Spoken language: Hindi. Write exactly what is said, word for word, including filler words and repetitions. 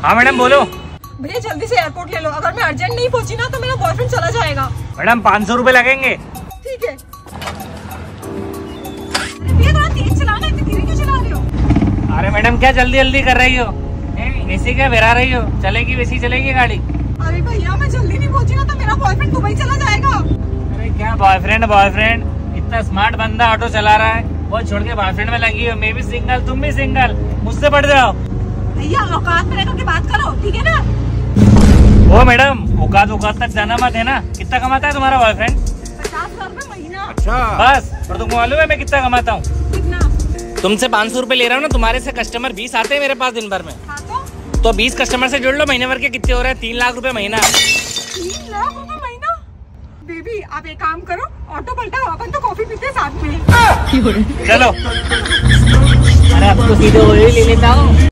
हाँ मैडम बोलो। भैया जल्दी से एयरपोर्ट ले लो, अगर मैं अर्जेंट नहीं पहुंची ना तो मेरा बॉयफ्रेंड चला जाएगा। मैडम पाँच सौ रूपए लगेंगे। ठीक है। भैया थोड़ा तेज चलाना, इतनी धीरे क्यों चला रहे हो? अरे मैडम क्या जल्दी जल्दी कर रही हो, वैसी क्या बिरा रही हो, चलेगी वैसी चलेगी गाड़ी। अरे भैया मैं जल्दी नहीं पहुंची ना तो मेरा बॉयफ्रेंड दुबई चला जाएगा। अरे क्या बॉयफ्रेंड बॉयफ्रेंड, इतना स्मार्ट बंदा ऑटो चला रहा है, वो छोड़ के बॉयफ्रेंड में लगी हो। मैं भी सिंगल, तुम भी सिंगल, मुझसे पड़ जाओ। भैया औकात में रहकर के बात करो, ठीक है ना? ओ मैडम औकात औकात तक जाना मत, है ना? कितना कमाता है तुम्हारा बॉयफ्रेंड? पचास हजार रूपए महीना। अच्छा बस, और तुमको मालूम है मैं कितना कमाता हूँ? कितना? तुमसे पाँच सौ रूपए ले रहा हूँ ना, तुम्हारे से कस्टमर बीस आते हैं मेरे पास दिन भर में। हाँ तो? तो बीस कस्टमर से जोड़ लो, महीने भर के कितने हो रहे हैं? तीन लाख रुपए महीना। तीन लाख रुपए महीना? बेबी आप एक काम करो, ऑटो पलटाओ, अपन तो कॉफी पीते साथ में। चलो। अरे अब तो सीधे वही ले लेता हूँ।